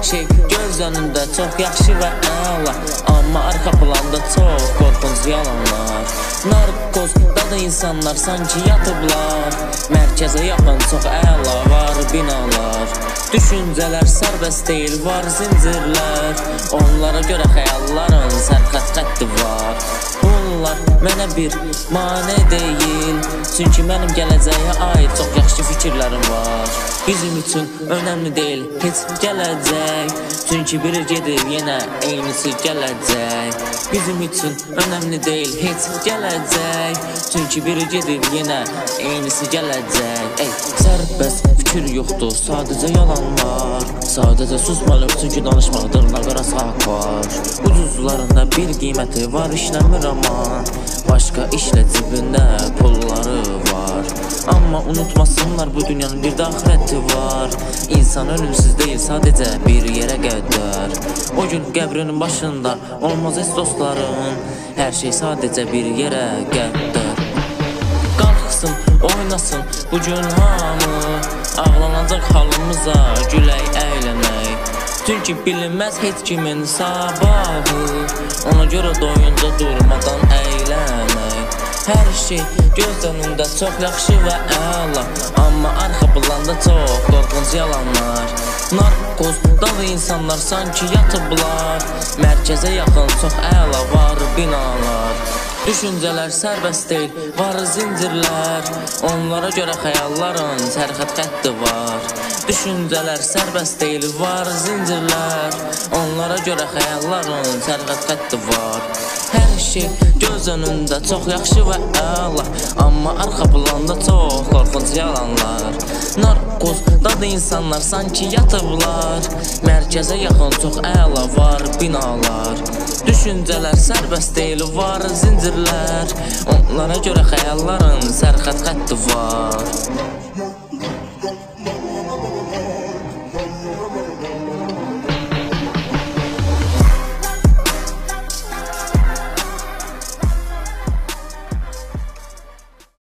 şey göz önündə çox yaxşı və əla, amma arxa planda çox qorxunc yalanlar. Narkoz dadı insanlar sanki yatıblar, mərkəzə yaxın çox əla var binalar. Düşüncələr sərbəst deyil, var zincirlər, onlara görə xəyalların sərxət xətti var. Bunlar mənə bir mane deyil, çünki mənim gələcəyə aid çox yaxşı fikirlərim var. Bizim üçün önəmli deyil heç gələcək, çünki biri gedir yenə eynisi gələcək. Bizim üçün önəmli deyil heç gələcək, çünki biri gedir yenə eynisi gələcək. Sərbəst fikir yoxdur, sadəcə yalanlar, sadəcə susmalıq çünki danışmaqdır naqara saq var. Ucuzlarında bir qiyməti var, işləmir amma başqa işlə cibində pulları var. Amma unutmasınlar bu dünyanın bir də axirəti var. İnsan ölümsüz deyil, sadəcə bir yerə qədər. O gün qəbrinin başında olmaz heç dostların, hər şey sadəcə bir yerə qədər. Qalxsın, oynasın bu gün hamı, ağlanacaq halımıza gülək, əylənək. Çünki bilinməz heç kimin sabahı, ona görə doyunca durmadan əylənək. Hər şey göz önündə çox yaxşı və əla, amma arxa planda çox qorxunc yalanlar. Narkoz dalı insanlar sanki yatıblar, mərkəzə yaxın çox əla var binalar. Düşüncələr sərbəst deyil, var zincirlər, onlara görə xəyalların sərxət xətti var. Düşüncələr sərbəst deyil, var zincirlər, onlara görə xəyalların sərxət xətti var. Hər şey göz önündə çox yaxşı və əla, amma arxa planda çox qorxunc yalanlar. Narkoz dadı insanlar sanki yatıblar, mərkəzə yaxın çox əla var binalar. Düşüncələr sərbəst deyil, var zincirlər, onlara görə xəyalların sərxət xətti var.